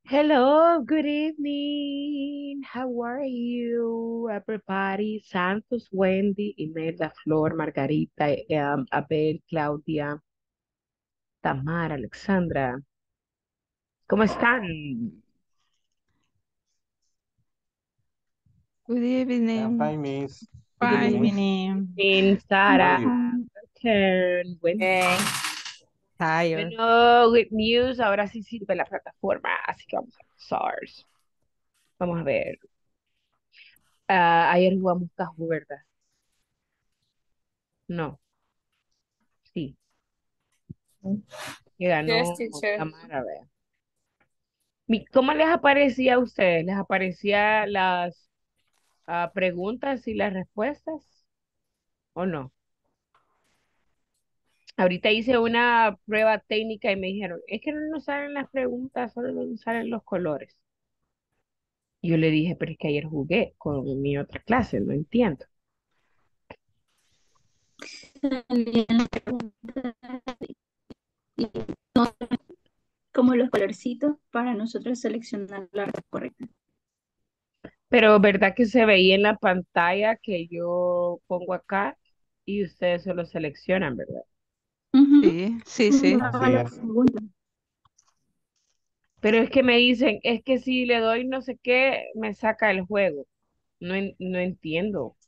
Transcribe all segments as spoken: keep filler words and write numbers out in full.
Hello, good evening. How are you, everybody? Santos, Wendy, Imelda, Flor, Margarita, um, Abel, Claudia, Tamara, Alexandra. ¿Cómo están? Good I'm evening. fine, miss. Good And Fine, you? evening, evening. How are Sara, you? Karen, Wendy. Okay. Tired. Bueno, good news. Ahora sí sirve la plataforma, así que vamos a empezar. Vamos a ver. Ah, ayer jugamos Kahoot, ¿verdad? No, sí. Que Yes, ganó teacher. Tamara, ¿verdad? Mi- ¿Cómo les aparecía a ustedes? ¿Les aparecía las ah, preguntas y las respuestas o no? Ahorita hice una prueba técnica y me dijeron, es que no nos salen las preguntas, solo nos salen los colores. Y yo le dije, pero es que ayer jugué con mi otra clase, no entiendo. También la pregunta y como los colorcitos para nosotros seleccionar la respuesta correcta. Pero verdad que se veía en la pantalla que yo pongo acá y ustedes solo seleccionan, ¿verdad? Ujú. Sí, sí, Ujú, sí. haga Así la es. pregunta. Pero es que me dicen, es que si le doy no sé qué, me saca el juego. No, en- no entiendo.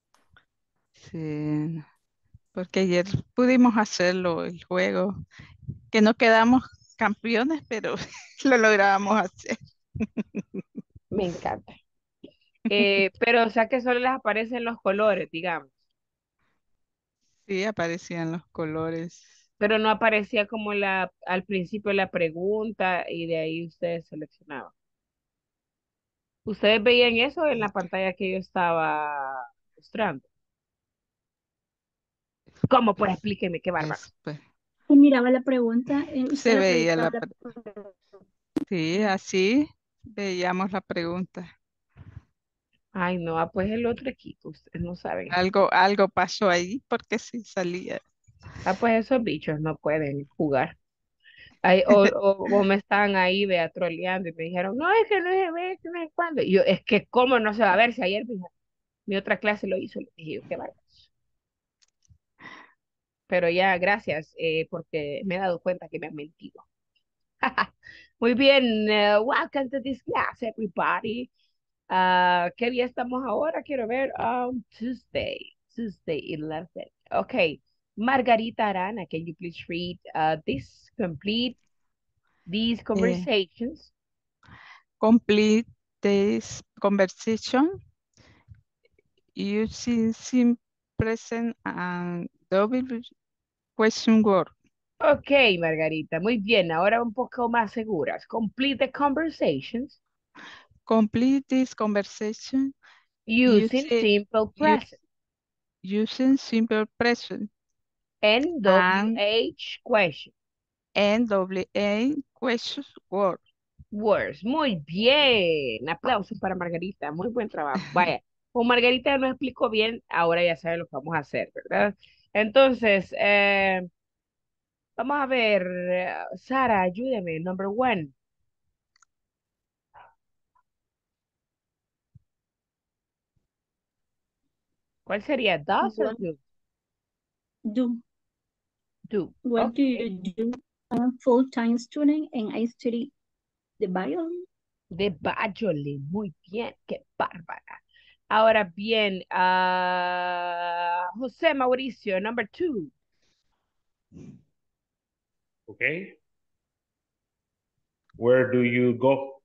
Sí. Porque ayer pudimos hacerlo, el juego, que no quedamos campeones, pero lo logramos hacer. Me encanta. Eh, pero o sea que solo les aparecen los colores, digamos. Sí, aparecían los colores. Pero no aparecía como la, al principio la pregunta y de ahí ustedes seleccionaban. ¿Ustedes veían eso en la pantalla que yo estaba mostrando? ¿Cómo? Pues explíqueme, qué bárbaro. Después Y miraba la pregunta, eh, usted se la veía proyectaba la... la pre- pregunta. Sí, así veíamos la pregunta. Ay, no, ah, pues el otro equipo, ustedes no saben. Algo, algo pasó ahí porque sí salía. Ah, pues esos bichos no pueden jugar. Ay, o, o, o me estaban ahí vea troleando y me dijeron, no, es que no se ve, que no sé cuándo. Y yo, es que cómo no se va a ver si ayer mi, mi otra clase lo hizo. Le dije yo, qué bárbaro. Pero ya, gracias, eh, porque me he dado cuenta que me han mentido. Muy bien, eh, welcome to this class, everybody. Ah, ¿qué día estamos ahora? Quiero ver. Um, Tuesday, Tuesday eleven. Okay, Margarita Arana, can you please read uh, this, complete these Eh, conversations? complete this conversation using simple present and double question word. Ok, Margarita, muy bien. Ahora un poco más seguras. Complete the conversations Complete this conversation using using, simple use, present using simple present and and W H question N W A question word. words. Muy bien. Aplausos para Margarita. Muy buen trabajo. Vaya, como Margarita nos explicó bien, ahora ya sabe lo que vamos a hacer, ¿verdad? Entonces, eh, vamos a ver. eh, Sara, ayúdeme. Number one. ¿Cuál sería? Does or What do? do, Do. what do Ok. you do? I'm a full-time student and I study the violin. De Bajoli, muy bien, qué bárbara. Ahora bien, ah, José Mauricio, number two. Okay. Where do you go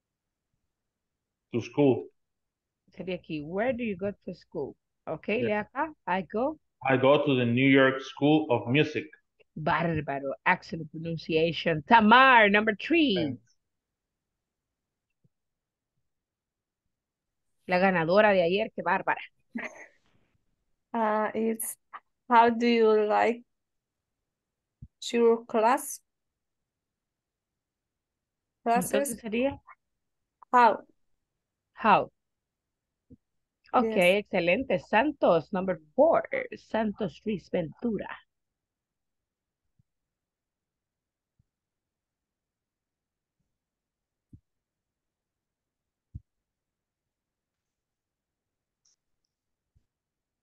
to school? Sería aquí, where do you go to school? Ok, Yeah. le acá, I go. I go to the New York School of Music. Bárbaro, excellent pronunciation. Tamar, number three. Thanks. La ganadora de ayer, qué bárbara. Uh, it's how do you like your class classes? Entonces sería, How? how? Ok, Yes. excelente. Santos, number four. Santos Ruiz Ventura.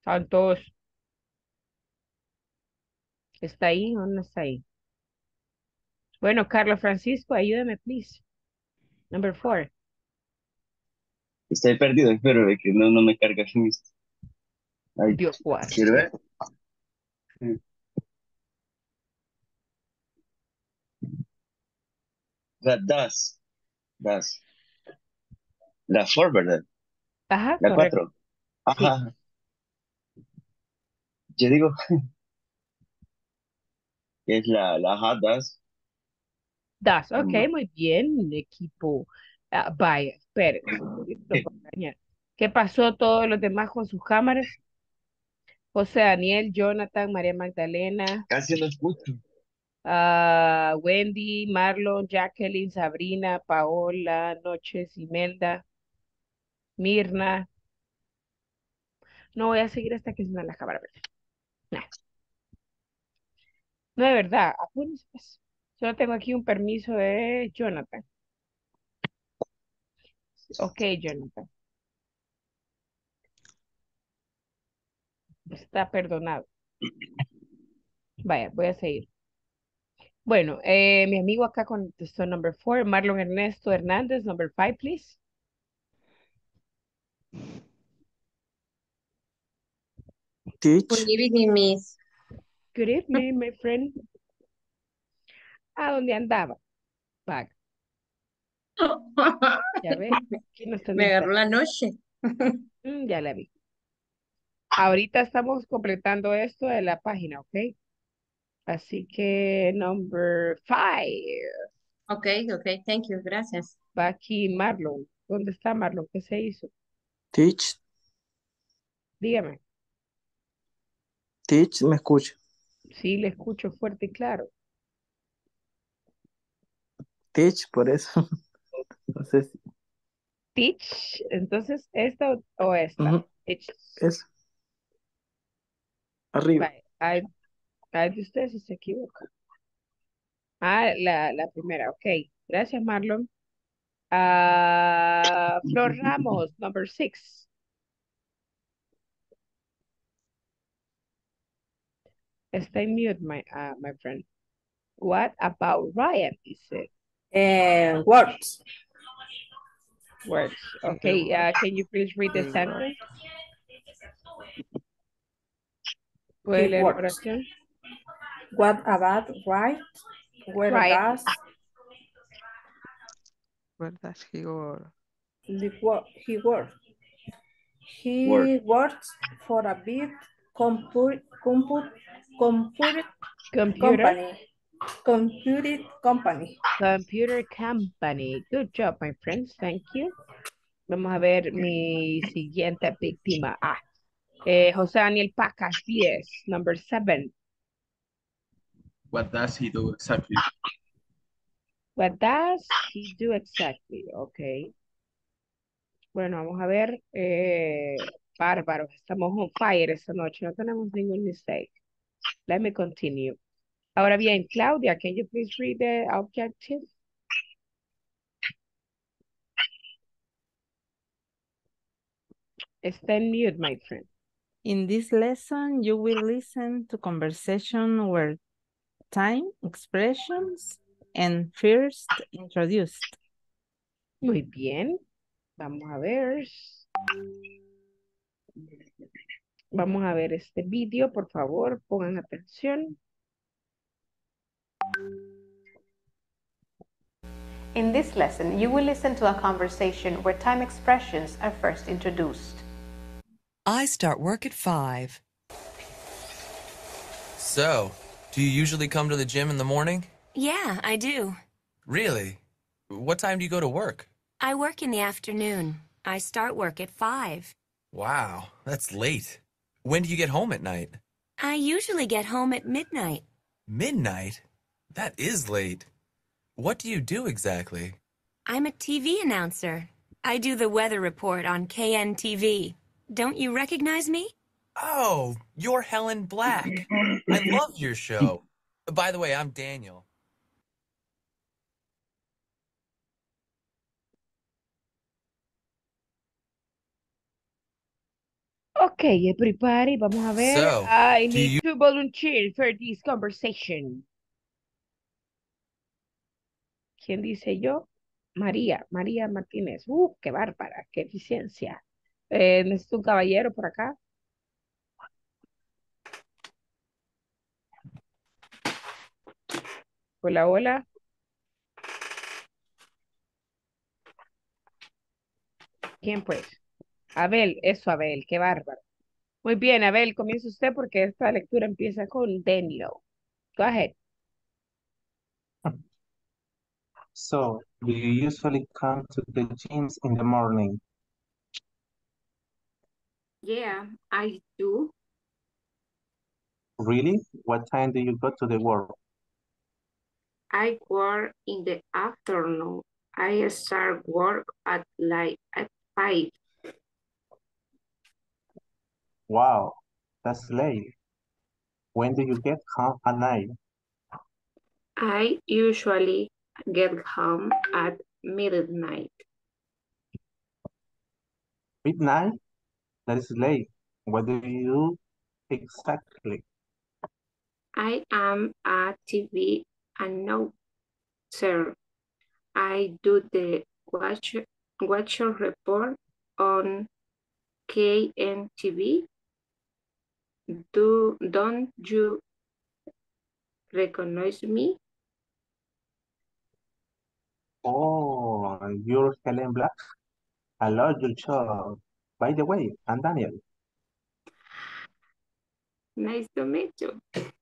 Santos, ¿está ahí o no está ahí? Bueno, Carlos Francisco, ayúdame, please. Number four. Estoy perdido, espero de que no, no me carga en esto. Ay, Dios guarde. ¿quiere ver? Mm. That does. Does. La four, ¿verdad? Ajá, La correcto. cuatro. Sí. Ajá. Yo digo que es la, la hot does. Das, ok, Mm. muy bien, equipo. Ah, vaya, espérense, porque los voy a engañar. ¿Qué pasó todos los demás con sus cámaras? José Daniel, Jonathan, María Magdalena, Casi no escucho. ah, Wendy, Marlon, Jacqueline, Sabrina, Paola, Noches, Imelda, Mirna. No voy a seguir hasta que suene la cámara. Nah, no, de verdad, apúrense, pues. Solo tengo aquí un permiso de Jonathan. Ok, Jonathan, está perdonado. Vaya, voy a seguir. Bueno, eh, mi amigo acá contestó number four, Marlon Ernesto Hernández, number five, please. Teach. Good evening, Miss. Good evening, my friend. ¿A dónde andaba? Vaga, ya ve, aquí no está Me agarró distraído. la noche. Mm, ya la vi. Ahorita estamos completando esto de la página, ¿ok? Así que number five. Okay, okay, thank you, gracias. Va aquí Marlon. ¿Dónde está Marlon? ¿Qué se hizo? Teach. Dígame. Teach, me escucha. Sí, le escucho fuerte y claro. Teach, por eso. No sé si. Teach. Entonces, ¿esta o, o esta? Ujú, Teach. eso. Arriba. Vale. Ay, ay, de usted si se equivoca. Ah, la, la primera, ok. Gracias, Marlon. Ah, Flor Ramos, number six. Stay mute, my, uh, my friend. What about Ryan? Dice. Eh, words. Words. Okay, uh, can you please read the He sentence? He ¿Puede leer la works. oración? What about right? Where Ryan. does ¿verdad? He or the work he work? Word. He works for a big compute compute compute Computer. company. Computed company. Computer company. Good job, my friends. Thank you. Vamos a ver mi siguiente víctima. Ah, eh, José Daniel Pacas, diez, number seven. What does he do exactly? What does he do exactly? Okay. Bueno, vamos a ver. Eh, bárbaros, estamos on fire esta noche. No tenemos ningún mistake. Let me continue. Ahora bien, Claudia, can you please read the objective? Está en mute, my friend. In this lesson, you will listen to conversation where time, expressions, and first introduced. Muy bien. Vamos a ver. Vamos a ver este vídeo, por favor, pongan atención. In this lesson, you will listen to a conversation where time expressions are first introduced. I start work at five. So, do you usually come to the gym in the morning? Yeah, I do. Really? What time do you go to work? I work in the afternoon. I start work at five. Wow, that's late. When do you get home at night? I usually get home at midnight. Midnight? That is late. What do you do exactly? I'm a T V announcer. I do the weather report on K N T V. Don't you recognize me? Oh, you're Helen Black. I love your show. By the way, I'm Daniel. Okay, everybody, vamos a ver. So, I do need you to volunteer for this conversation. ¿Quién dice yo? María, María Martínez. Uh, qué bárbara, qué eficiencia. Eh, necesito un caballero por acá. Hola, hola. ¿Quién pues? Abel, eso Abel, qué bárbaro. Muy bien, Abel, comienza usted porque esta lectura empieza con Daniel. Go ahead. So, do you usually come to the gyms in the morning? Yeah, I do. Really? What time do you go to the work? I work in the afternoon. I start work at like at five. Wow, that's late. When do you get home at night? I usually get home at midnight. Midnight? That is late. What do you do exactly? I am a T V announcer. I do the watch watcher report on K N T V. Do don't you recognize me? Oh, you're Helen Black? I love your show. By the way, I'm Daniel. Nice to meet you.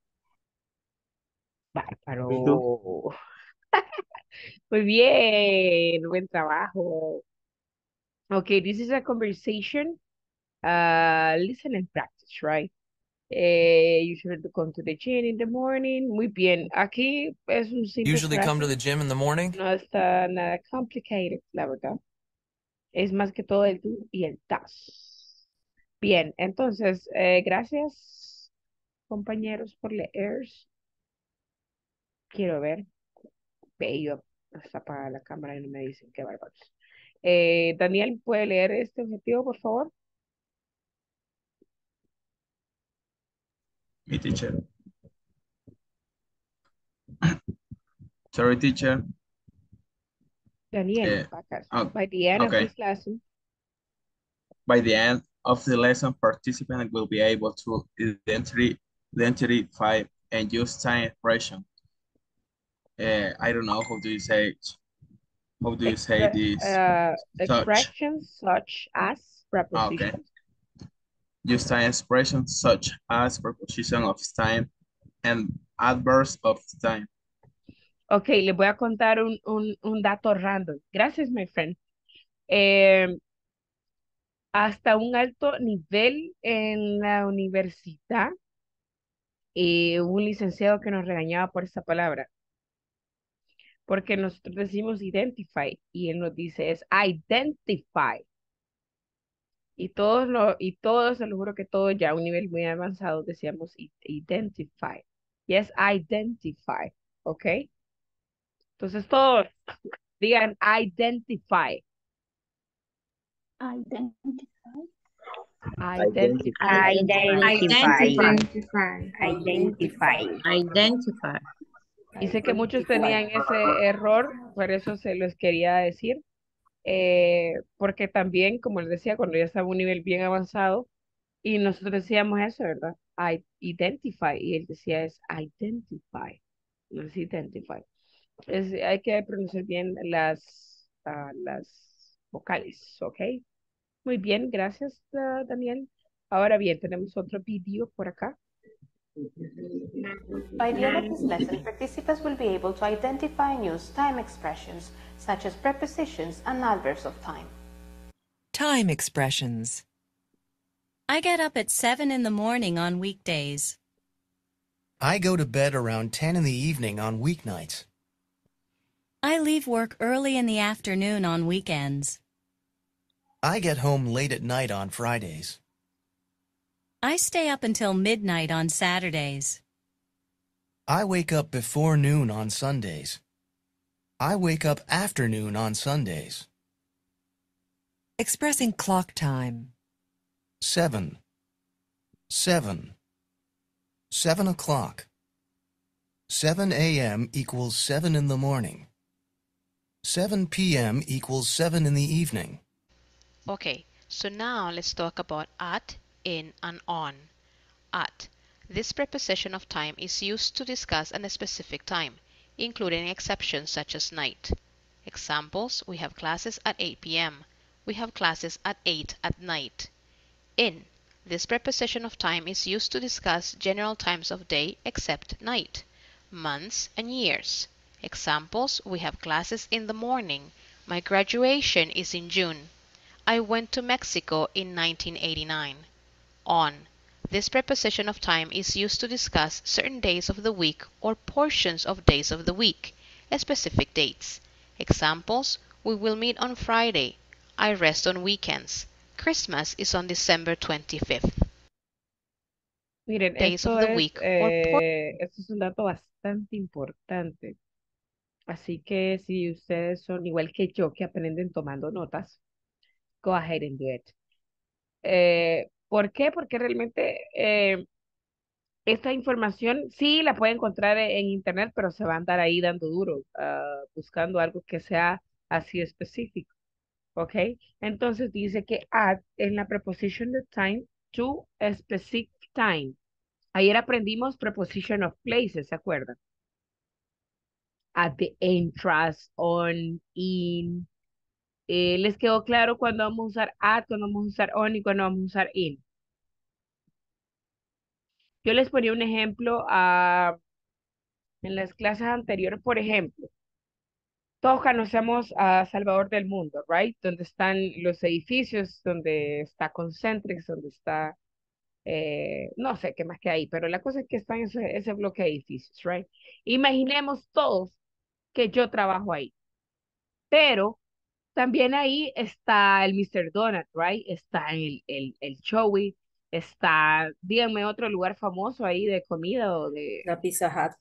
Me too. Bárbaro. Muy bien, buen trabajo. Okay, this is a conversation. Uh, listen and practice, right? Eh, you should come to the gym in the morning. Muy bien. Aquí es un simple usually come to frase. the gym in the morning? No está nada complicated, la verdad. Es más que todo el do y el does. Bien, entonces, eh, gracias, compañeros, por leer. Quiero ver. Bello. Está apagada la cámara y no me dicen qué bárbaros. Eh, Daniel, ¿puede leer este objetivo, por favor? Mi teacher. Sorry, teacher. Daniel, Eh, vacas. oh, By the end of okay. this lesson, By the end of the lesson, participants will be able to identi- identify and use time expression. Uh, I don't know how do you say it. How do you say expre this? uh, Such. expressions such as Okay. prepositions. Use time expressions such as preposition of time and adverbs of time. Ok, les voy a contar un, un, un dato random. Gracias, my friend. Eh, hasta un alto nivel en la universidad, eh, hubo un licenciado que nos regañaba por esa palabra. Porque nosotros decimos identify y él nos dice es identify. Y todos, lo, y todos, se lo juro que todos ya a un nivel muy avanzado decíamos i- identify. Yes, identify. ¿Ok? Entonces todos digan identify. Identify. Identify. Identify. Identify. Identify. Y sé que muchos tenían ese error, por eso se los quería decir. eh, porque también, como les decía, cuando ya estaba a un nivel bien avanzado, y nosotros decíamos eso, ¿verdad? I identify, y él decía es identify, no es identify. Es, hay que pronunciar bien las, ah, las vocales, ¿ok? Muy bien, gracias, ah, Daniel. Ahora bien, tenemos otro vídeo por acá. By the end of this lesson, participants will be able to identify and use time expressions, such as prepositions and adverbs of time. Time expressions. I get up at seven in the morning on weekdays. I go to bed around ten in the evening on weeknights. I leave work early in the afternoon on weekends. I get home late at night on Fridays. I stay up until midnight on Saturdays. I wake up before noon on Sundays. I wake up after noon on Sundays. Expressing clock time. Seven. seven. Seven o'clock. seven a m equals seven in the morning. seven p m equals seven in the evening. Okay, so now let's talk about at, in, and on. At. This preposition of time is used to discuss a specific time, including exceptions such as night. Examples, we have classes at eight p m We have classes at eight at night. In. This preposition of time is used to discuss general times of day except night, months, and years. Examples, we have classes in the morning. My graduation is in June. I went to Mexico in nineteen eighty-nine. On. This preposition of time is used to discuss certain days of the week or portions of days of the week, specific dates. Examples, we will meet on Friday. I rest on weekends. Christmas is on December twenty-fifth. Miren, Days esto of the es, week or por- eh, esto es un dato bastante importante. Así que si ustedes son igual que yo, que aprenden tomando notas, go ahead and do it. Eh, ¿por qué? Porque realmente eh, esta información sí la puede encontrar e- en internet, pero se va a andar ahí dando duro, ah, buscando algo que sea así específico. ¿Ok? Entonces dice que at es la preposition of time to a specific time. Ayer aprendimos preposition of places, ¿se acuerdan? At the entrance, on, in. Eh, ¿les quedó claro cuándo vamos a usar at, cuándo vamos a usar on y cuándo vamos a usar in? Yo les ponía un ejemplo ah, en las clases anteriores, por ejemplo. Todos conocemos a Salvador del Mundo, right? Donde están los edificios, donde está Concentrix, donde está, eh, no sé qué más que ahí, pero la cosa es que está en ese, ese bloque de edificios, right? Imaginemos todos que yo trabajo ahí, pero también ahí está el mister Donut, right? Está el, el, el Chowi, está, díganme otro lugar famoso ahí de comida o de... La Pizza Hut.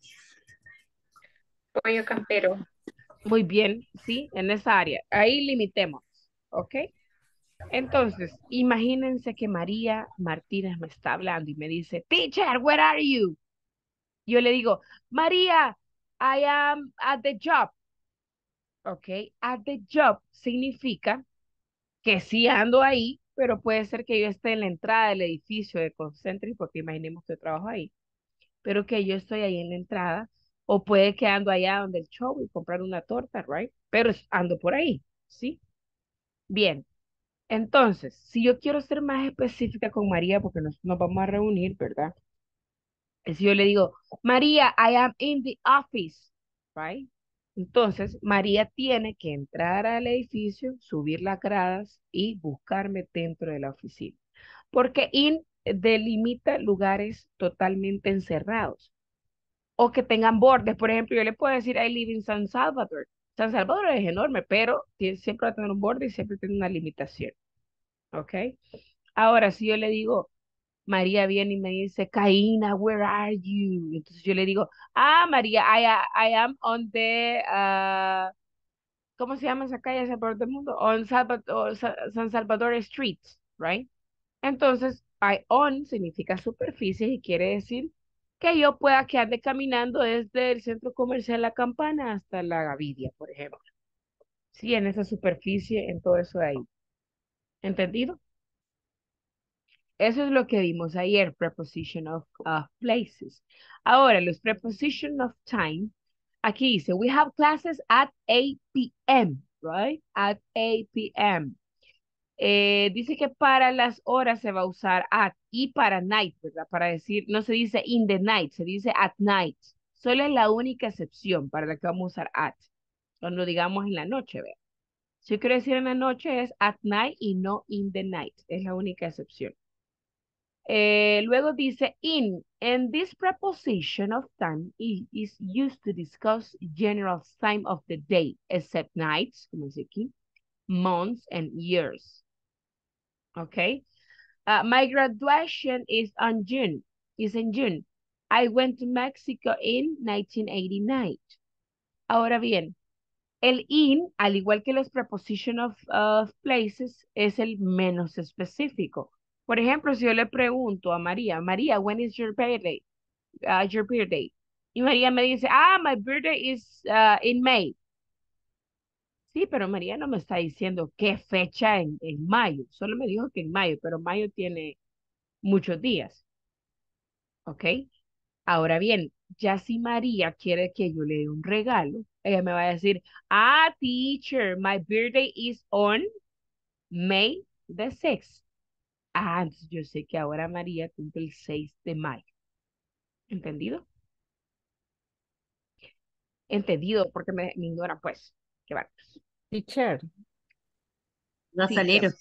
Pollo campero. Muy bien, sí, en esa área. Ahí limitemos, ¿ok? Entonces, imagínense que María Martínez me está hablando y me dice, Teacher, where are you? Yo le digo, María, I am at the job. ¿Ok? At the job significa que sí ando ahí, pero puede ser que yo esté en la entrada del edificio de Concentric, porque imaginemos que yo trabajo ahí, pero que yo estoy ahí en la entrada, o puede que ando allá donde el show y comprar una torta, right? Pero es- ando por ahí, ¿sí? Bien, entonces, si yo quiero ser más específica con María, porque nos, nos vamos a reunir, ¿verdad? Es si yo le digo, María, I am in the office, right? Entonces, María tiene que entrar al edificio, subir las gradas y buscarme dentro de la oficina. Porque in delimita lugares totalmente encerrados o que tengan bordes. Por ejemplo, yo le puedo decir, I live in San Salvador. San Salvador es enorme, pero tiene- siempre va a tener un borde y siempre tiene una limitación. ¿Ok? Ahora, si yo le digo, María viene y me dice, Kaina, where are you? Entonces yo le digo, ah, María, I, a- I am on the, ah, ¿cómo se llama esa calle, esa parte del mundo? On Salvador, Sa- San Salvador Street, right? Entonces, I on significa superficie y quiere decir que yo pueda que ande caminando desde el centro comercial La Campana hasta la Gavidia, por ejemplo. Sí, en esa superficie, en todo eso de ahí. ¿Entendido? Eso es lo que vimos ayer, preposition of, of places. Ahora, los preposition of time. Aquí dice, we have classes at eight p m, right? At eight p m. Eh, dice que para las horas se va a usar at y para night, ¿verdad? Para decir, no se dice in the night, se dice at night. Solo es la única excepción para la que vamos a usar at. Cuando digamos en la noche, ¿verdad? Si yo quiero decir en la noche es at night y no in the night. Es la única excepción. Eh, luego dice in, and this preposition of time is, is used to discuss general time of the day, except nights, como dice aquí, months and years. Okay. Uh, my graduation is on June, is in June. I went to Mexico in nineteen eighty-nine. Ahora bien, el in, al igual que los preposition of, of places, es el menos específico. Por ejemplo, si yo le pregunto a María, María, when is your birthday? Uh, your birthday. Y María me dice, ah, my birthday is uh, in May. Sí, pero María no me está diciendo qué fecha en, en mayo. Solo me dijo que en mayo, pero mayo tiene muchos días. ¿Ok? Ahora bien, ya si María quiere que yo le dé un regalo, ella me va a decir, ah, teacher, my birthday is on May the sixth. Ah, entonces yo sé que ahora María cumple el seis de mayo. ¿Entendido? Entendido, porque me, me ignora, pues. Qué bárbaros. Teacher, Sí, dígame.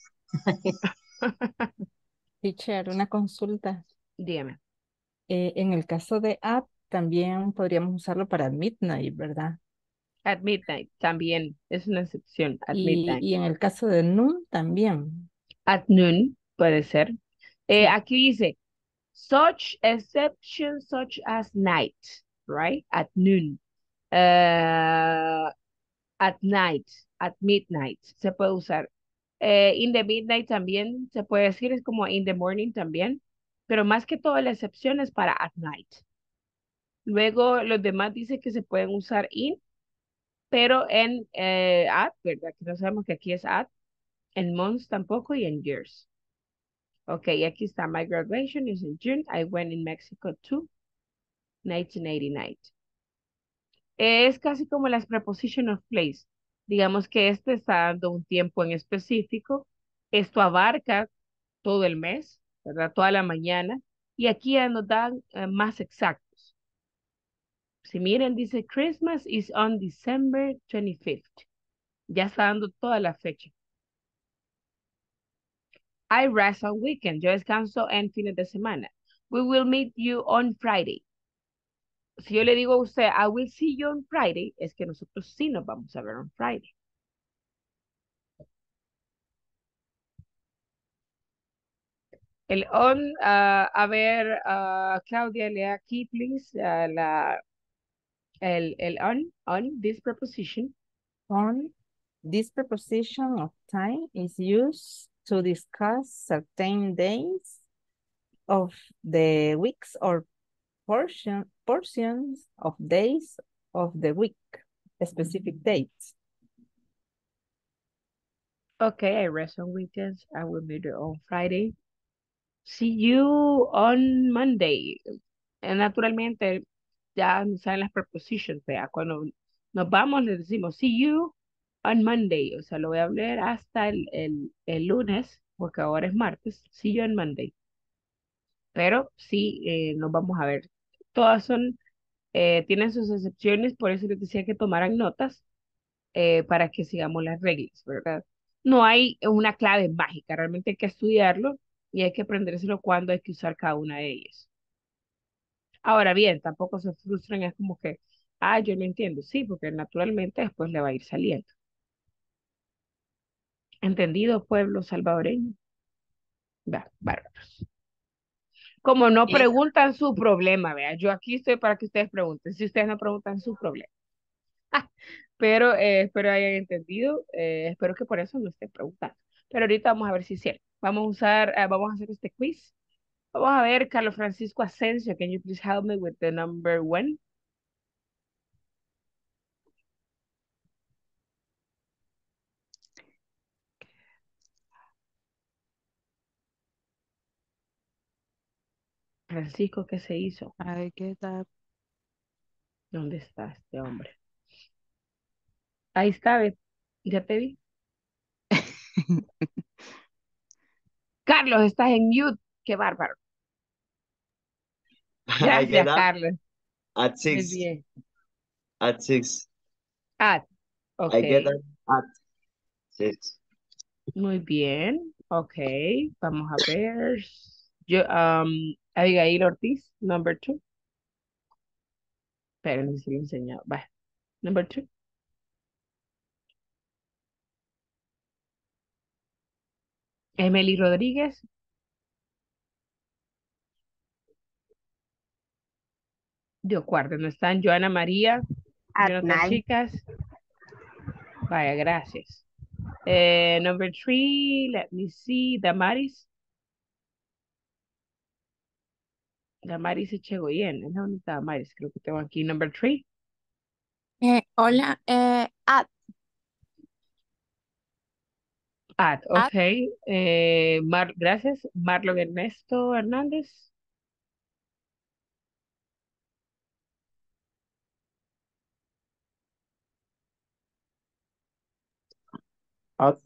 teacher, una consulta. Dígame. Eh, en el caso de at, también podríamos usarlo para midnight, ¿verdad? At midnight también es una excepción. At Y, midnight. y en el caso de noon también. At noon puede ser. Eh, Sí. aquí dice, such exceptions such as night, right? At noon. Uh, at night, at midnight, se puede usar. Eh, in the midnight también se puede decir, es como in the morning también, pero más que todo la excepción es para at night. Luego los demás dicen que se pueden usar in, pero en eh, at, ¿verdad? Que no sabemos que aquí es at, en months tampoco y en years. Ok, aquí está, my graduation is in June, I went in Mexico too, nineteen eighty-nine. Es casi como las preposition of place. Digamos que este está dando un tiempo en específico. Esto abarca todo el mes, ¿verdad? Toda la mañana. Y aquí ya nos dan eh, más exactos. Si miren, dice Christmas is on December twenty-fifth. Ya está dando toda la fecha. I rest on weekend. Yo descanso en fines de semana. We will meet you on Friday. Si yo le digo a usted, I will see you on Friday, es que nosotros sí nos vamos a ver on Friday. El on, ah, a ver, ah, Claudia, lea aquí, please, ah, la, el, el on, on, this preposition. On, this preposition of time is used to discuss certain days of the weeks or portion, portions of days of the week, specific dates. Okay, I rest on weekends. I will meet you on Friday. See you on Monday. Eh, Naturalmente, ya no saben las prepositions, vea. Cuando nos vamos, le decimos, see you on Monday. O sea, lo voy a hablar hasta el, el, el lunes, porque ahora es martes. See you on Monday. Pero sí, eh, nos vamos a ver. Todas son, eh, tienen sus excepciones, por eso les decía que tomaran notas eh, para que sigamos las reglas, ¿verdad? No hay una clave mágica, realmente hay que estudiarlo y hay que aprendérselo cuando hay que usar cada una de ellas. Ahora bien, tampoco se frustren, es como que, ah, yo no entiendo, sí, porque naturalmente después le va a ir saliendo. ¿Entendido, pueblo salvadoreño? Va, bárbaros. Como no preguntan su problema, vea, yo aquí estoy para que ustedes pregunten, si ustedes no preguntan su problema. Pero eh, espero hayan entendido, eh, espero que por eso no estén preguntando. Pero ahorita vamos a ver si es cierto. Vamos a usar, eh, vamos a hacer este quiz. Vamos a ver, Carlos Francisco Asensio, can you please help me with the number one? Francisco, ¿qué se hizo? I get up. ¿Dónde está este hombre? Ahí está, ve. Ya te vi. Carlos, estás en mute. Qué bárbaro. I Gracias, get up Carlos. at Muy six. bien. At six. At, I get ok. up at six. Muy bien. Ok, vamos a ver. Yo, um, Abigail Ortiz, number two. Espérenme si lo he enseñado. Va. Number two. Emily Rodríguez. Dios guarde, no están. Joana María. At Jonathan night. Chicas. Vaya, gracias. Eh, number three, let me see. Damaris. Damaris Echegoyen, es la única Damaris, creo que tengo aquí. Number three. Eh, hola, eh, at, At, at, ok. Eh, Mar, gracias. Marlon Ernesto Hernández. At.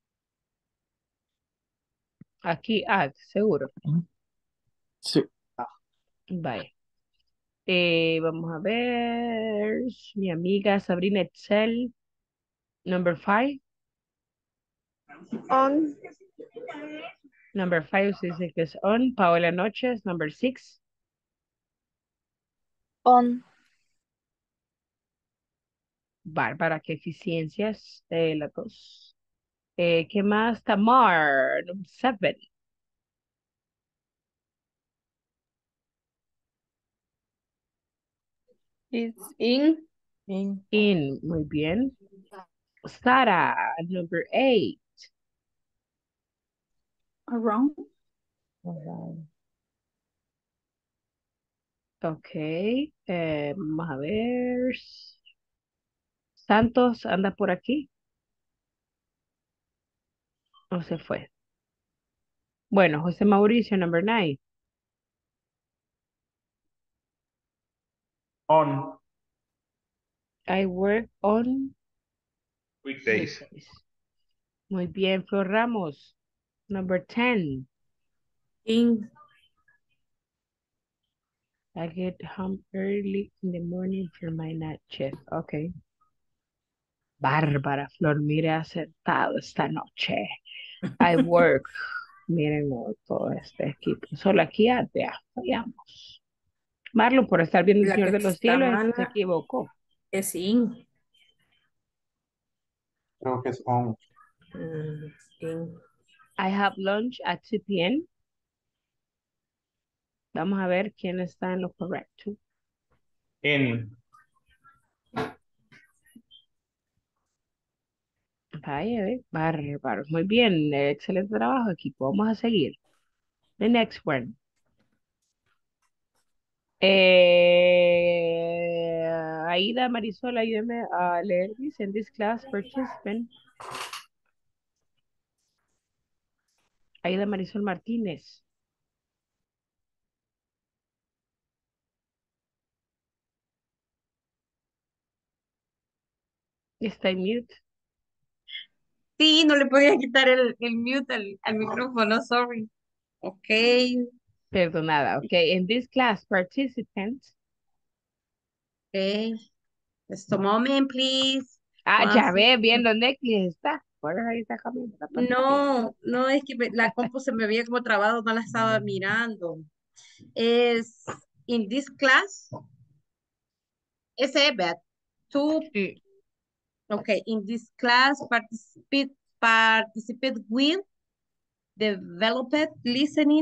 Aquí, at, seguro. Sí. Bye. Eh, vamos a ver. Mi amiga Sabrina Excel. Number five. on, Number five se dice que es on. Paola Noches. Number six. on, Bárbara, qué eficiencias de las dos. Eh, ¿qué más? Tamar. Number seven. It's in. In. In. Muy bien. Sara. Number eight. Around. Alright. Ok. Eh, vamos a ver. Santos anda por aquí. ¿O se fue? Bueno, José Mauricio, number nine. On I work on weekdays. weekdays. Muy bien, Flor Ramos. Number ten. In. I get home early in the morning for my night shift. Ok. Bárbara, Flor, mire, acertado esta noche. I work. Miren no, todo este equipo. Solo aquí ya fallamos. Marlon, por estar viendo el La Señor que de los está Cielos, es que se mala equivocó. es in. Creo que es on. Mm, in. I have lunch at two p m Vamos a ver quién está en lo correcto. In. Vaya, ve, bárbaro. Muy bien, eh, excelente trabajo, equipo. Vamos a seguir. The next one. Eh, Aida Marisol, ayúdame a leer. Dice, in this class, participant. Aida Marisol Martínez. Está en mute. Sí, no le podía quitar el, el mute al, al micrófono, sorry. Ok. Perdonada. Ok, in this class, participant. Ok. Just a moment, please. Ah, One ya ve, second. viendo Netflix está. Por eso ahí está cambiando la pantalla. No, no, es que me- la compu se me veía como trabado, no la estaba mirando. Es, in this class, ese es bad. Two, Sí. okay, in this class, participate, participate with, developed listening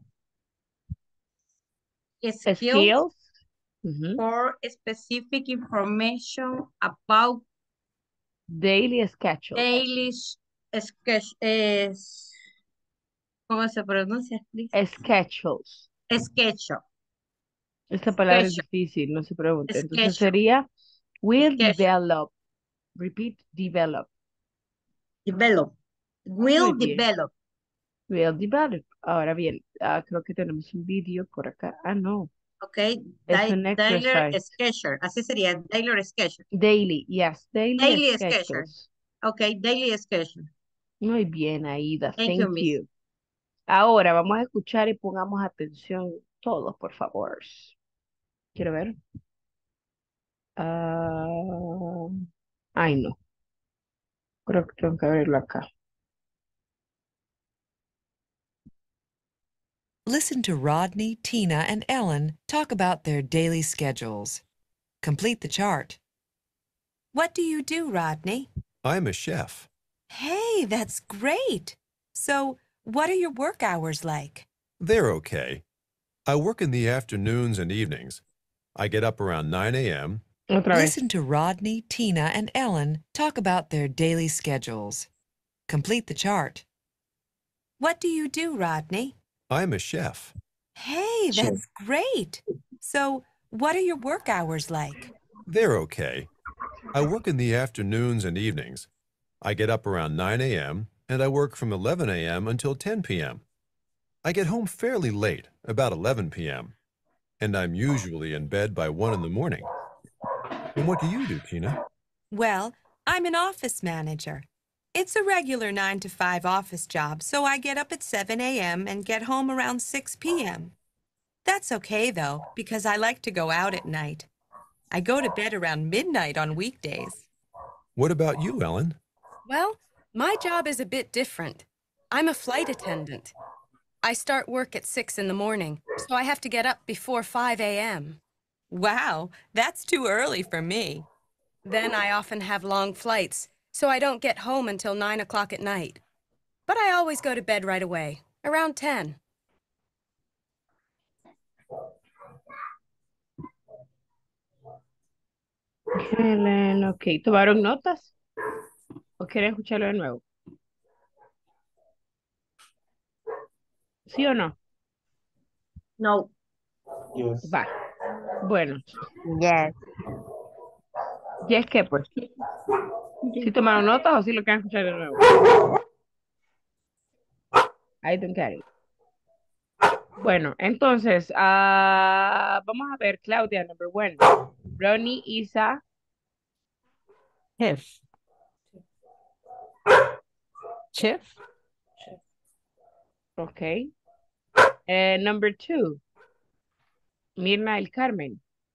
skills Skills. Ujú. for specific information about Daily schedule. daily sketch, es, ¿cómo se pronuncia? please? Schedules. Schedule. Esta palabra es Schedule. difícil, no se pregunte. Entonces Schedule. sería will Schedule. develop. Repeat, develop. Develop. Muy Will bien. develop. Will develop. Ahora bien, ah, creo que tenemos un vídeo por acá. Ah, no. Ok. Es Di- un Daily exercise. schedule. Así sería. Daily schedule. Daily, yes. Daily, Daily schedule. schedules. Ok. Daily schedule. Muy bien, Aida. Thank you, Thank Miss. you. Ahora vamos a escuchar y pongamos atención todos, por favor. Quiero ver. Ah, ay, no. Creo que tengo que abrirlo acá. Listen to Rodney, Tina, and Ellen talk about their daily schedules. Complete the chart. What do you do, Rodney? I'm a chef. Hey, that's great. So, what are your work hours like? They're okay. I work in the afternoons and evenings. I get up around nine a m Otra vez. Listen to Rodney, Tina, and Ellen talk about their daily schedules. Complete the chart. What do you do, Rodney? I'm a chef. Hey, Sure. that's great. So, what are your work hours like? They're okay. I work in the afternoons and evenings. I get up around nine a m and I work from eleven a m until ten p m I get home fairly late, about eleven p m, and I'm usually in bed by one in the morning. And what do you do, Tina? Well, I'm an office manager. It's a regular nine to five office job, so I get up at seven a m and get home around six p m That's okay, though, because I like to go out at night. I go to bed around midnight on weekdays. What about you, Ellen? Well, my job is a bit different. I'm a flight attendant. I start work at six in the morning, so I have to get up before five a m Wow, that's too early for me. Then I often have long flights, so I don't get home until nine o'clock at night. But I always go to bed right away, around ten. Helen, ok. ¿Tomaron notas? ¿O quieren escucharlo de nuevo? ¿Sí o no? No. Yes. Va. Bueno. Yes. ¿Y es que pues? ¿Sí tomaron notas o sí lo quieren escuchar de nuevo? I don't get it. Bueno, entonces, ah, vamos a ver, Claudia, number one. Ronnie, Isa. Chef. Chef. Okay. Uh, number two. Mirna El Carmen.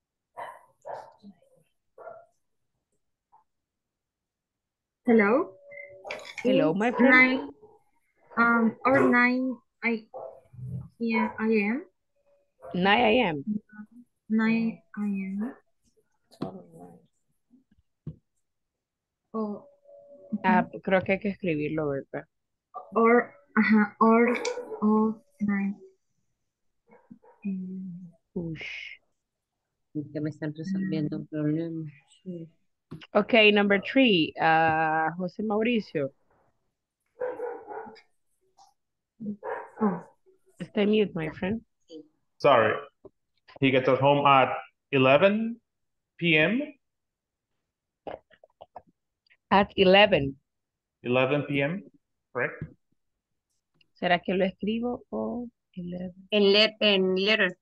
Hello. Hello, It's my friend. Nine, um, or nine. I, yeah, I am. nine a m Nine I am. Oh, Ah, creo que hay que escribirlo, ¿verdad? or, ajá, or, or nine. Ush. Que me están resolviendo un problema. Sí. Okay, number three. Uh, José Mauricio. Oh. Stay mute, my friend. Sorry. He gets us home at eleven p m At eleven. eleven p m Correct? ¿Será que lo escribo o eleven En, let, en letter.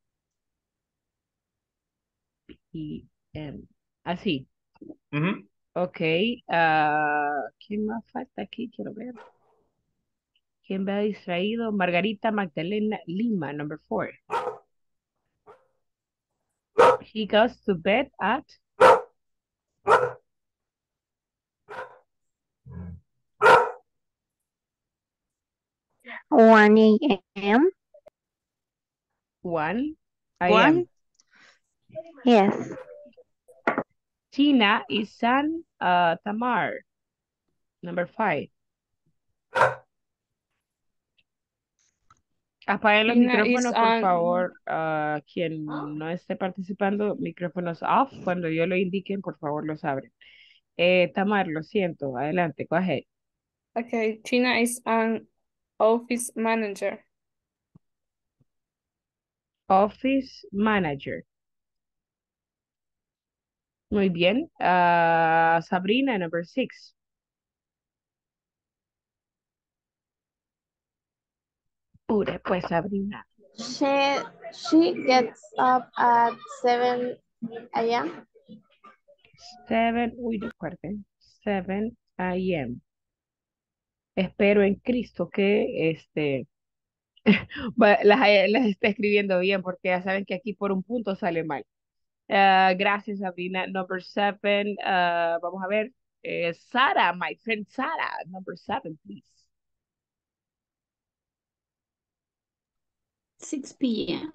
p m? Así. Mhm. Ok. ah, ¿quién más falta aquí? Quiero ver. ¿Quién me ha distraído? Margarita Magdalena Lima, number four. He goes to bed at one a m one a m One? Yes. Tina Isan uh, Tamar, number five. Apaguen los Tina is micrófonos, por on- favor. ah, quien no esté participando, micrófonos off. Cuando yo lo indiquen, por favor, los abren. Eh, Tamar, lo siento. Adelante, go ahead. Okay, Tina is an office manager. Office manager. Muy bien. Ah, Sabrina, number six. Pure, pues, Sabrina. She she gets up at seven a m Seven, uy, recuerden. seven a m Espero en Cristo que este va- las, haya- las esté escribiendo bien, porque ya saben que aquí por un punto sale mal. Ah, gracias, Sabrina. Number seven, ah, vamos a ver. Eh, Sara, my friend Sara, number seven, please. six p m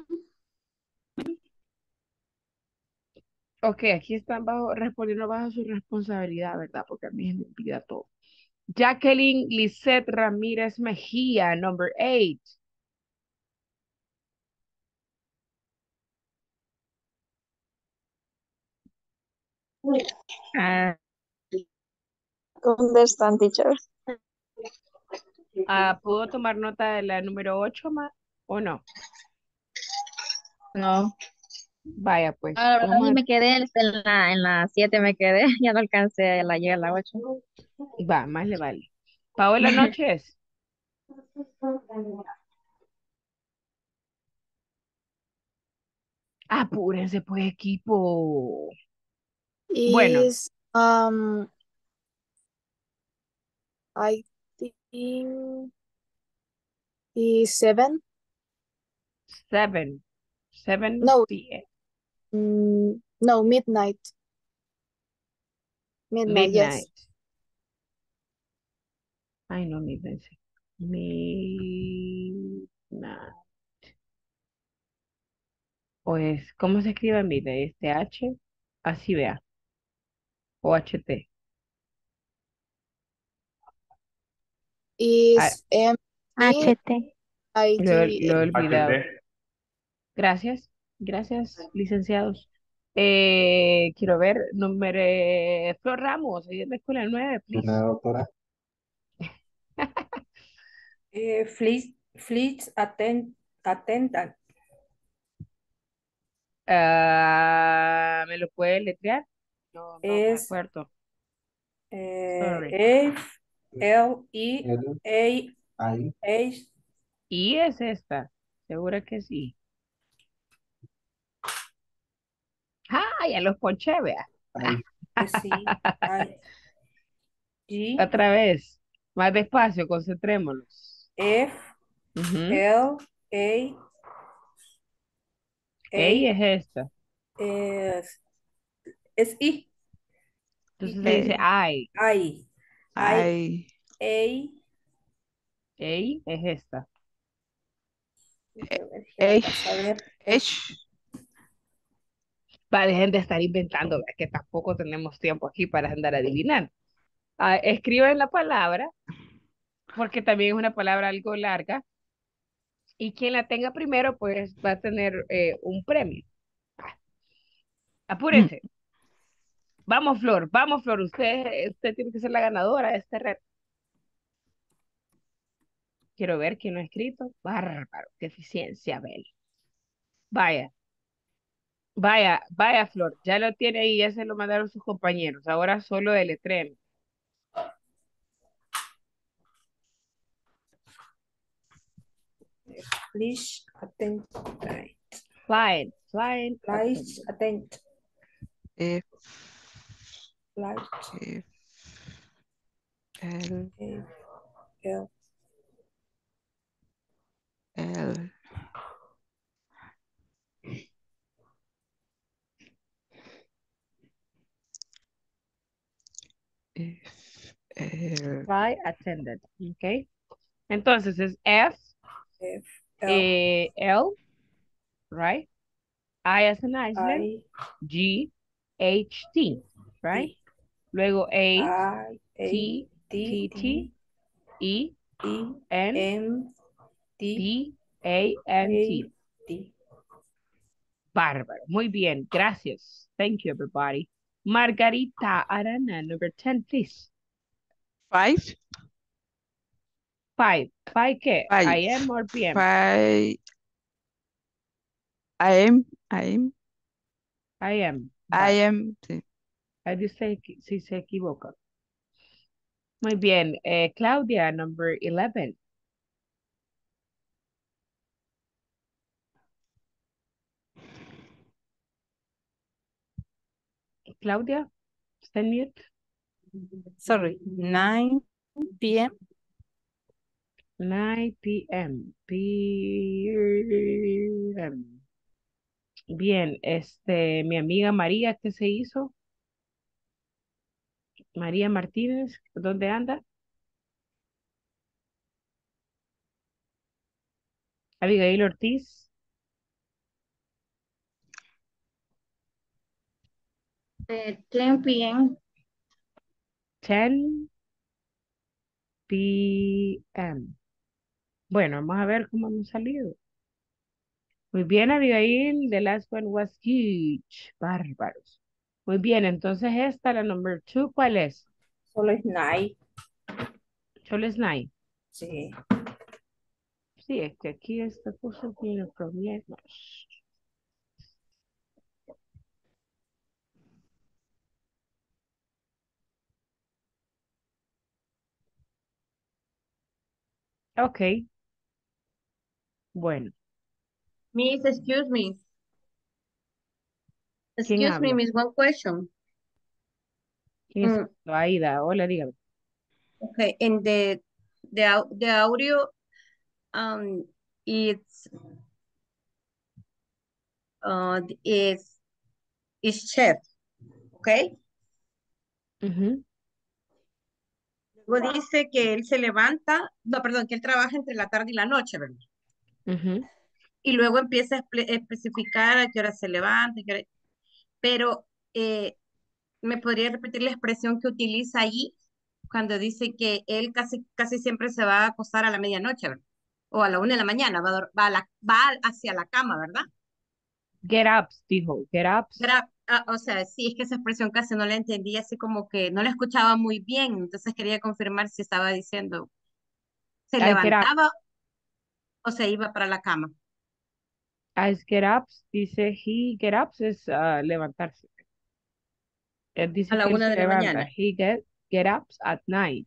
Ok, aquí están bajo, respondiendo bajo su responsabilidad, ¿verdad? Porque a mí se me olvida todo. Jacqueline Lisette Ramírez Mejía, number eight. Ah, Understand, teacher. ah, ¿puedo tomar nota de la número ocho, ma? ¿O no? No. Vaya, pues, Ah, la verdad vamos sí a... me quedé en la, en la siete me quedé, ya no alcancé a la llegar a la ocho. Va, más le vale. Paola Noches. Apúrense, pues, equipo. Bueno, Is um I think is seven. seven. seven No, p m. mm, no, midnight. Midnight, yes. Midnight. Ay, no, midnight. sí. Midnight. Pues, ¿cómo se escribe midnight? Este H, así vea. O H T. Ah, Is M E H T. I lo, T lo he olvidado. H T. Gracias, gracias, licenciados. Eh, quiero ver, número Flor Ramos, ahí en la escuela nueve, please. Una doctora. Eh, fleet, fleet attend, attendant. Ah, ¿me lo puede letrear? No, no me Es acuerdo. eh, Sorry. F L E L, A I, H. Y es esta, segura que sí. Ah, ya los ponché, vea. I. Sí, I, G Otra vez, más despacio, concentrémonos. F Ujú. L A Ey A es esta. es, es I. Entonces se dice Eh, I. I. I, I Ey es esta. A H, H, a ver. H, Va, dejen de estar inventando, vea, que tampoco tenemos tiempo aquí para andar adivinando. Ah, escriben la palabra, porque también es una palabra algo larga, y quien la tenga primero, pues va a tener eh, un premio. mm, Apúrense. Vamos, Flor, vamos, Flor. Usted, usted tiene que ser la ganadora de este reto. Quiero ver quién lo ha escrito. Bárbaro, qué eficiencia, Bel. Vaya, vaya, vaya, Flor. Ya lo tiene ahí, ya se lo mandaron sus compañeros. Ahora solo deletréeme. Please attend. Flying, flying. Please attend. F, Flight. F, L, F L L, F, L, Fly attendant. Ok. Entonces es F, F L eh, L, right? I as an Iceland. I G, H, T, right? D Luego A, I A T, D T, T, E, E N, N D D, A, N, A T. D. Bárbaro. Muy bien. Gracias. Thank you, everybody. Margarita Arana, number ten, please. five, Five. Five, ¿qué? five, I M or P M? five, I am, I am, I am. I Vaya. am, sí. Ahí dice que- si se equivoca. Muy bien. Eh, Claudia, number eleven. Claudia, está en mute. Sorry, nine P M nine P M. P M. Bien, este, mi amiga María, ¿qué se hizo? María Martínez, ¿dónde anda? Abigail Ortiz, Eh, ten P M ten P M. Bueno, vamos a ver cómo hemos salido. Muy bien, Abigail, the last one was huge. Bárbaros. Muy bien, entonces esta, la number two, ¿cuál es? Solo es nine. Solo es nine. Sí. Sí, es que aquí esta cosa tiene problemas. Ok, bueno. Miss, excuse me. ¿Quién Excuse me, habla? Miss, one question. ¿Quién es? Mm, Aida, hola, dígame. okay, in the the au- the audio, um, it's uh is is chef, okay? Ujú, Luego dice que él se levanta, no, perdón, que él trabaja entre la tarde y la noche, ¿verdad? ujú. Y luego empieza a espe- especificar a qué hora se levanta, qué hora- pero eh, ¿me podría repetir la expresión que utiliza allí cuando dice que él casi, casi siempre se va a acostar a la medianoche, ¿verdad? O a la una de la mañana, va, a dor- va, a la- va hacia la cama, ¿verdad? Get ups, dijo, get ups. Gra- ah, o sea, sí, es que esa expresión casi no la entendí, así como que no la escuchaba muy bien, entonces quería confirmar si estaba diciendo, ¿se I get up, levantaba o se iba para la cama? I get ups, dice he get ups es ah, levantarse. Él A dice la que él una se de la levanta. mañana. He get, get ups at night.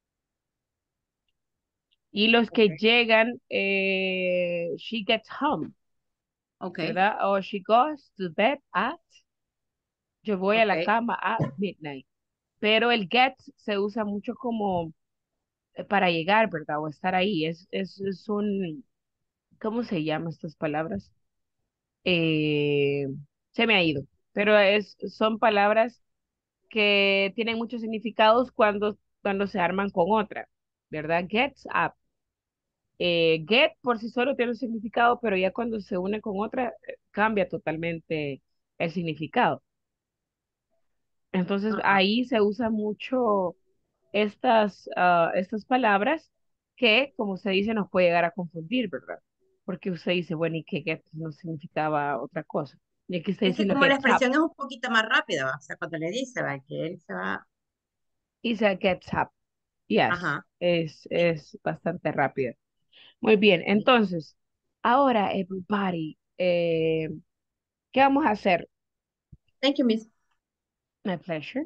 Y los que Okay. llegan, eh, she gets home, Okay, ¿verdad? O she goes to bed at, yo voy a la okay. cama at midnight. Pero el get se usa mucho como eh, para llegar, ¿verdad? O estar ahí. Es, es, es un, ¿cómo se llaman estas palabras? Eh, Se me ha ido. Pero es, son palabras que tienen muchos significados cuando, cuando se arman con otra, ¿verdad? Gets up. Eh, get por sí solo tiene un significado, pero ya cuando se une con otra, eh, cambia totalmente el significado. Entonces Ajá. ahí se usa mucho estas, ah, estas palabras que, como usted dice, nos puede llegar a confundir, ¿verdad? Porque usted dice, bueno, ¿y qué get no significaba otra cosa? Y aquí está Es que diciendo como la gets up, expresión es un poquito más rápida, ¿va? O sea, cuando le dice, va, que él se va, y se gets up. Yes, ajá. es, Sí, es bastante rápido. Muy bien, sí. entonces, ahora, everybody, eh, ¿qué vamos a hacer? Thank you, Miss. My pleasure.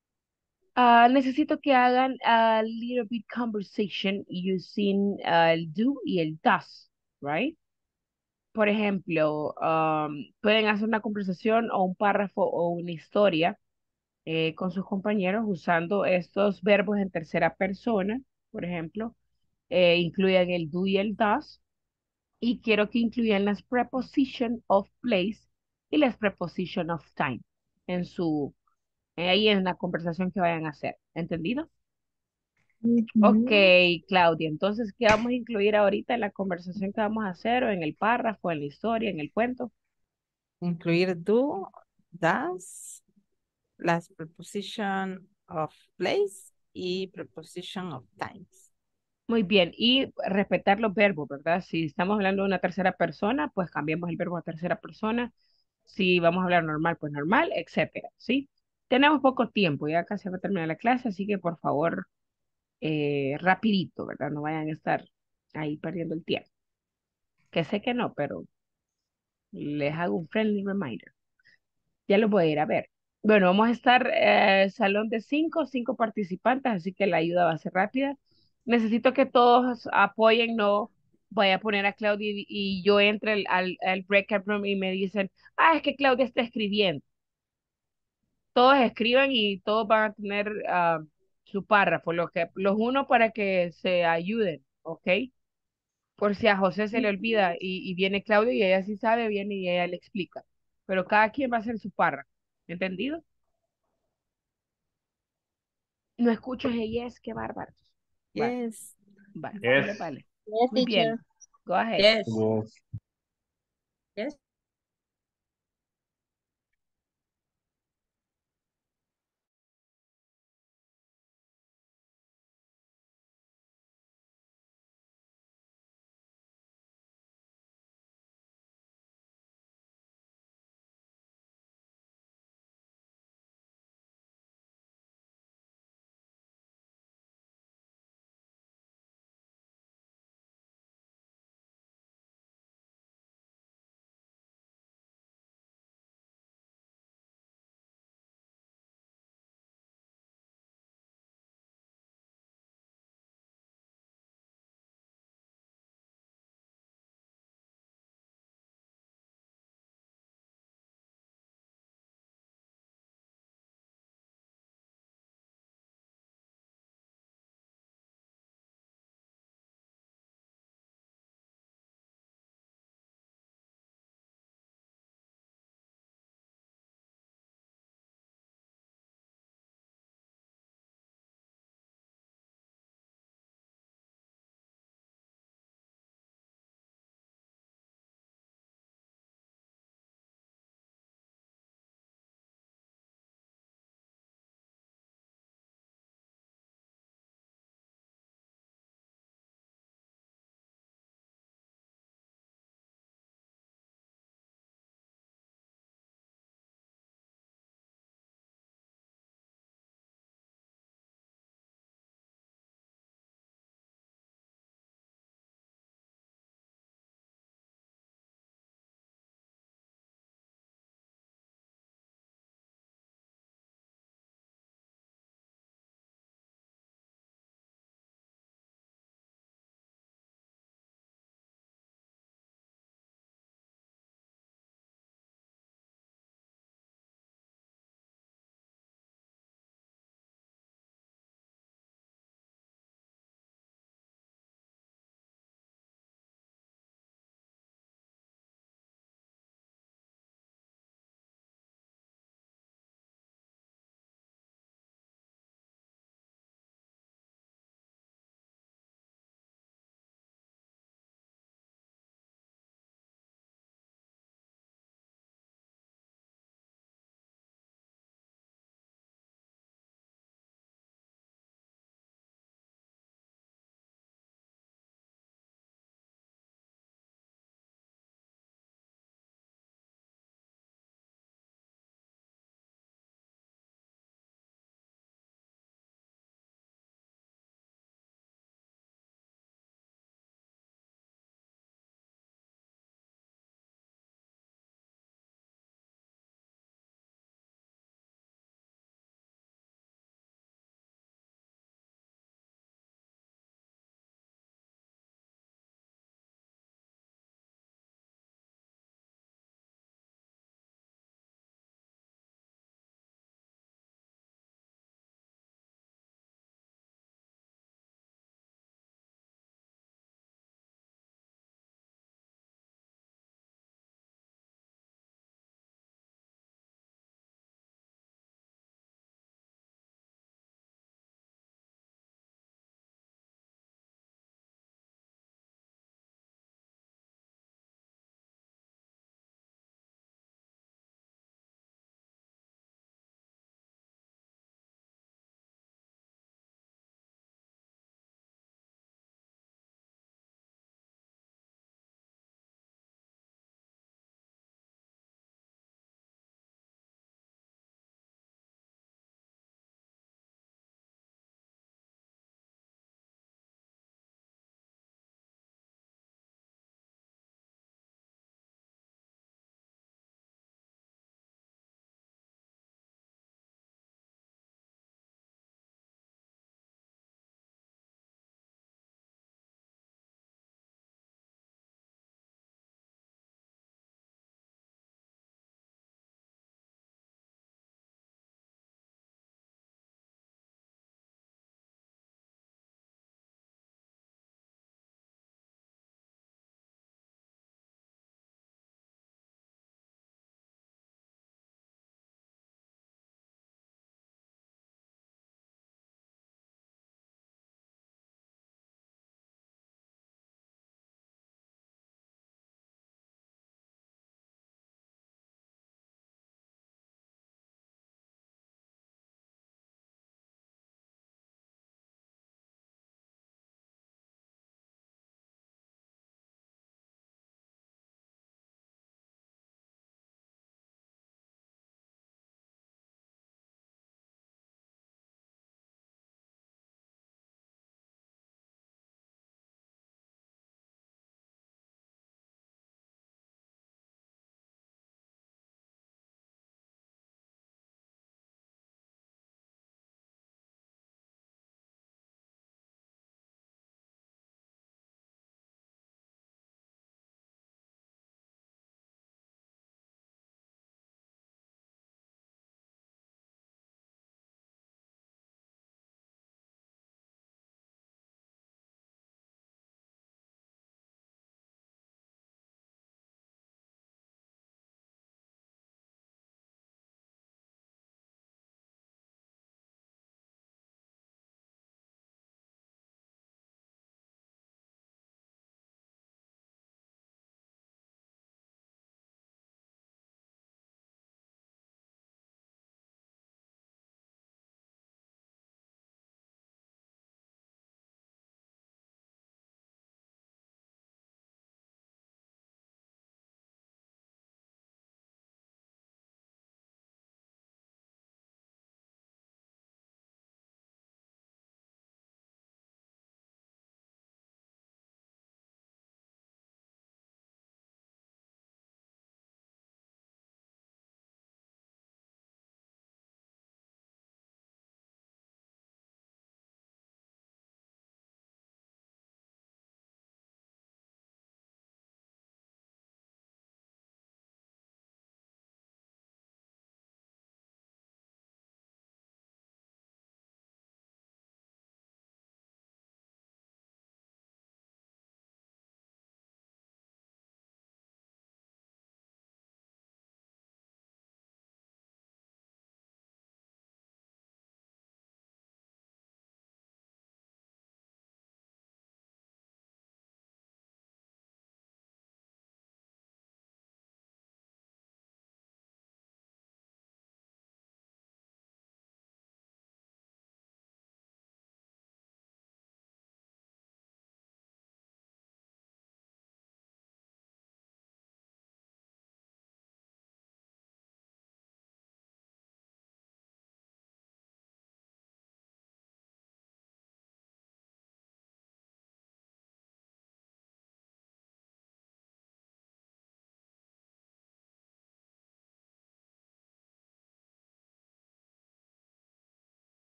Ah, necesito que hagan a little bit conversation using ah, el do y el does, right? Por ejemplo, um, pueden hacer una conversación o un párrafo o una historia eh, con sus compañeros usando estos verbos en tercera persona, por ejemplo, eh, incluyan el do y el does, y quiero que incluyan las preposition of place y las preposition of time en su, eh, ahí en la conversación que vayan a hacer. ¿Entendido? Ok, Ujú. Claudia, entonces, ¿qué vamos a incluir ahorita en la conversación que vamos a hacer o en el párrafo, en la historia, en el cuento? Incluir do, does, las preposition of place y preposition of times. Muy bien, y respetar los verbos, ¿verdad? Si estamos hablando de una tercera persona, pues cambiamos el verbo a tercera persona. Si vamos a hablar normal, pues normal, etcétera, ¿sí? Tenemos poco tiempo, ya casi va a terminar la clase, así que por favor, eh, rapidito, ¿verdad? No vayan a estar ahí perdiendo el tiempo. Que sé que no, pero les hago un friendly reminder. Ya los voy a ir a ver. Bueno, vamos a estar eh, salón de cinco, cinco participantes, así que la ayuda va a ser rápida. Necesito que todos apoyen, no voy a poner a Claudia y, y yo entre al, al, al breakout room y me dicen, ah, es que Claudia está escribiendo. Todos escriban y todos van a tener ah, su párrafo, los, que, los uno para que se ayuden, ¿ok? Por si a José se le olvida y, y viene Claudia y ella sí sabe, viene y ella le explica. Pero cada quien va a hacer su párrafo, ¿entendido? No escucho ese yes, qué bárbaro. Vale, Yes. vale, Yes. vale, vale. Yes, Muy teacher. bien. Go ahead. Yes. Yes. Yes.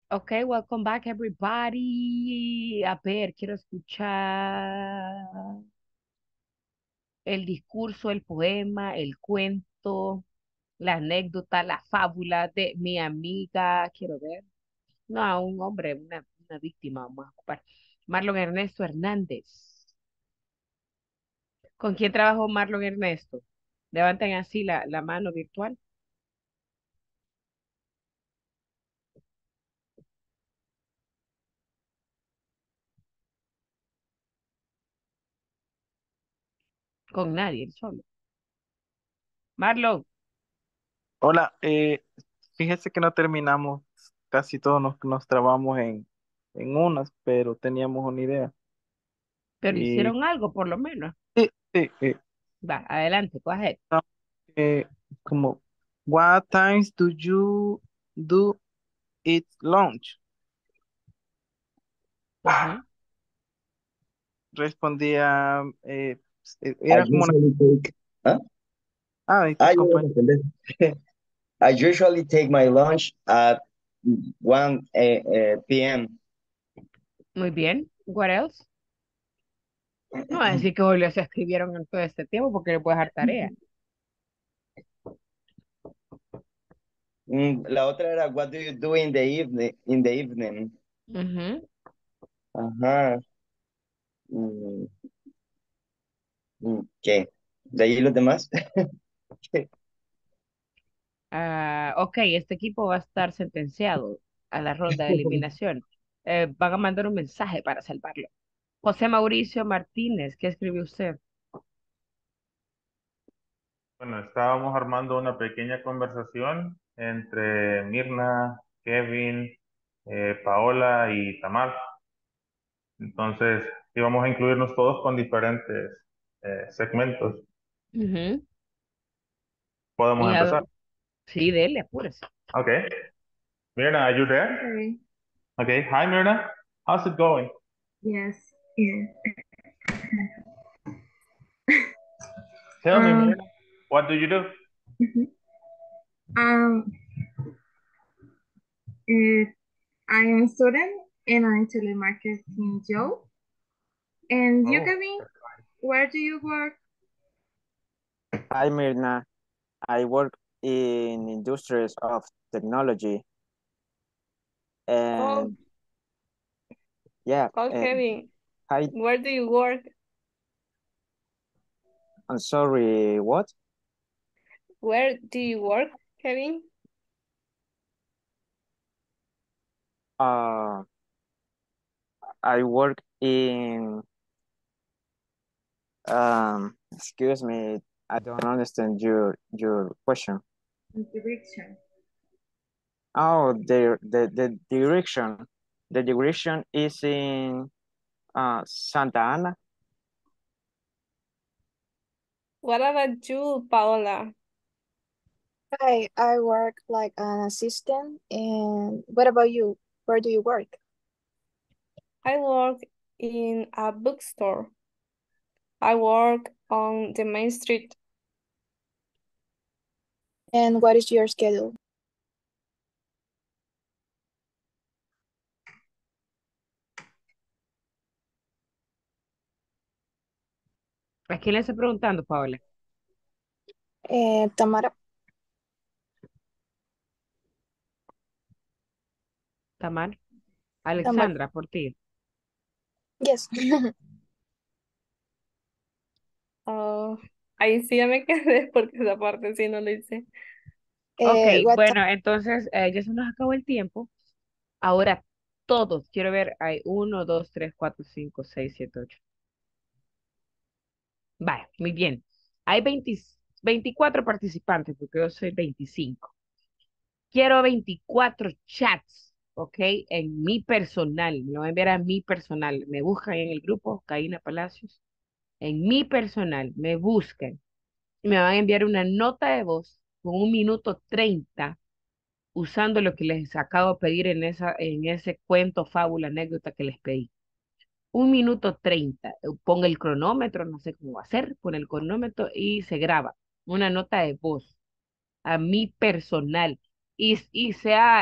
Ok, welcome back everybody. A ver, quiero escuchar el discurso, el poema, el cuento, la anécdota, la fábula de mi amiga. Quiero ver. No, un hombre, una, una víctima, vamos a ocupar. Marlon Ernesto Hernández. ¿Con quién trabajó Marlon Ernesto? Levanten así la, la mano virtual. Con nadie, él solo. Marlon, Hola, eh, fíjese que no terminamos, casi todos nos, nos trabamos en, en unas, pero teníamos una idea. pero Y hicieron algo por lo menos. sí, sí, eh, Va, adelante, go ahead. no, eh, como, what times do you do eat lunch? Ujú. Respondía, eh, eh, I era como una, usually take, ¿ah? ah, y Ah, tus yo voy a compañeros. responder. I usually take my lunch at one eh, eh, p m Muy bien. What else? No va a decir que Julio se escribieron en todo este tiempo porque le puedes dar tarea. Mm, la otra era, what do you do in the evening? In the evening. Ujú. Ajá. Mm, mm, ¿qué? ¿De ahí los demás? Ah, ok, este equipo va a estar sentenciado a la ronda de eliminación. Eh, van a mandar un mensaje para salvarlo. José Mauricio Martínez, ¿qué escribió usted? Bueno, estábamos armando una pequeña conversación entre Mirna, Kevin, eh, Paola y Tamar. Entonces, íbamos a incluirnos todos con diferentes eh, segmentos. Ujú. ¿Podemos Y a empezar? ver, sí, dele, apúrese. Okay. Mirna, are you there? Okay. Okay. Hi, Mirna. How's it going? Yes. Yeah. Tell me, Um. Mirna, what do you do? mhm. Um. eh, I am a student and I'm telemarketing job. And you, Oh, Kevin, where do you work? Hi, Mirna. I work in industries of technology, Oh, and yeah, oh, and Kevin, hi, where do you work? I'm sorry, what? Where do you work, Kevin? Uh, I work in, um, excuse me, I don't understand your your question. Direction. Oh, the the the direction, the direction is in uh Santa Ana. What about you, Paola? Hi, I work like an assistant. And what about you? Where do you work? I work in a bookstore. I work on the main street. And what is your schedule? ¿A quién le estoy preguntando, Paola? Eh, Tamara. Tamar. Tamara. Alexandra, por ti. Yes. Oh, ahí sí ya me quedé porque esa parte sí no lo hice. Ok, Eh, what bueno, entonces eh, ya se nos acabó el tiempo. Ahora todos, quiero ver, hay uno, dos, tres, cuatro, cinco, seis, siete, ocho. Vale, muy bien. Hay veinte veinticuatro participantes, porque yo soy veinticinco. Quiero veinticuatro chats, ¿ok? En mi personal, me lo voy a enviar a mi personal. Me buscan en el grupo, Caína Palacios. En mi personal, me buscan. Y me van a enviar una nota de voz con un minuto treinta usando lo que les acabo de pedir en, esa, en ese cuento, fábula, anécdota que les pedí. Un minuto treinta. eh, Ponga el cronómetro, no sé cómo va a ser, pone el cronómetro y se graba una nota de voz a mi personal. Y, y sea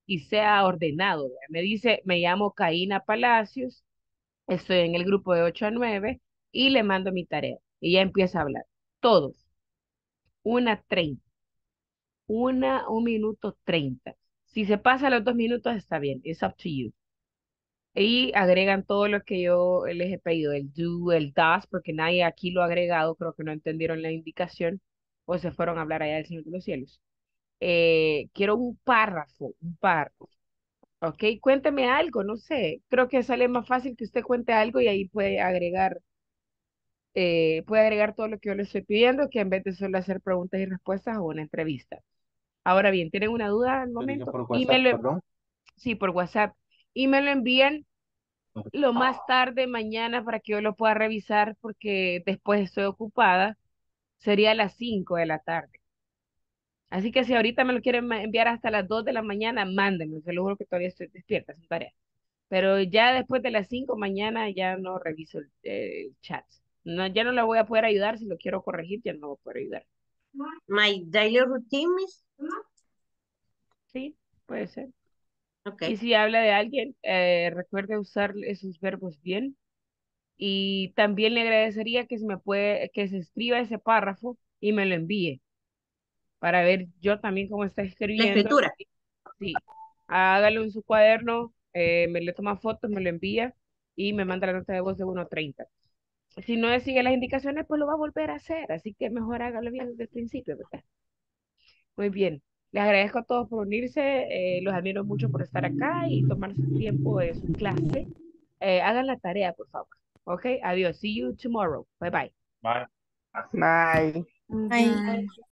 y sea ordenado. ¿Vea? Me dice, me llamo Caína Palacios, estoy en el grupo de ocho a nueve y le mando mi tarea. Y ya empieza a hablar. Todos. Una treinta. Una, un minuto treinta. Si se pasa los dos minutos, está bien. It's up to you. Y agregan todo lo que yo les he pedido, el do, el does, porque nadie aquí lo ha agregado, creo que no entendieron la indicación o se fueron a hablar allá del Señor de los Cielos. Eh, quiero un párrafo, un párrafo. Ok, cuénteme algo, no sé. Creo que sale más fácil que usted cuente algo y ahí puede agregar, eh, puede agregar todo lo que yo le estoy pidiendo, que en vez de solo hacer preguntas y respuestas o una entrevista. Ahora bien, ¿tienen una duda al Lo digo momento? por Y me WhatsApp, lo, perdón. sí, por WhatsApp. Y me lo envían lo más tarde mañana para que yo lo pueda revisar porque después estoy ocupada. Sería a las cinco de la tarde. Así que si ahorita me lo quieren ma- enviar hasta las dos de la mañana, mándenme. Se lo juro que todavía estoy despierta, sin tarea. Pero ya después de las cinco mañana ya no reviso el, eh, el chat. No, ya no la voy a poder ayudar. Si lo quiero corregir, ya no voy a poder ayudar. My daily routine, Miss. Sí, puede ser. Okay. Y si habla de alguien, eh, recuerde usar esos verbos bien. Y también le agradecería que se me puede, que se escriba ese párrafo y me lo envíe para ver yo también cómo está La escribiendo. escritura. Sí, hágalo en su cuaderno, eh, me le toma fotos, me lo envía y me manda la nota de voz de uno treinta. Si no sigue las indicaciones, pues lo va a volver a hacer, así que mejor hágalo bien desde el principio, ¿verdad? Muy bien, les agradezco a todos por unirse, eh, los admiro mucho por estar acá y tomarse el tiempo de su clase. Eh, hagan la tarea, por favor. Ok, adiós, see you tomorrow. Bye bye. Bye. Bye. Bye.